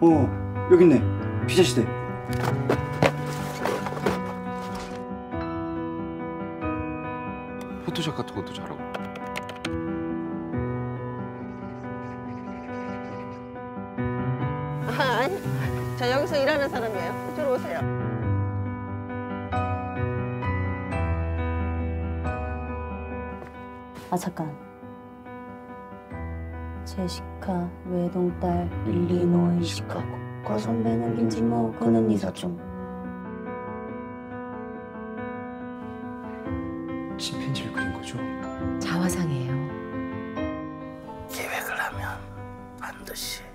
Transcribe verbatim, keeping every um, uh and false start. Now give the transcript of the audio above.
어, 여기 있네. 피자시대. 포토샵 같은 것도 잘하고. 아, 아니, 저 여기서 일하는 사람이에요. 이쪽으로 오세요. 아 잠깐. 제시카 외동딸 일리노이 시카고 과 선배는 김진모 그는 네 사촌. 침팬지를 그린 거죠? 자화상이에요. 계획을 하면 반드시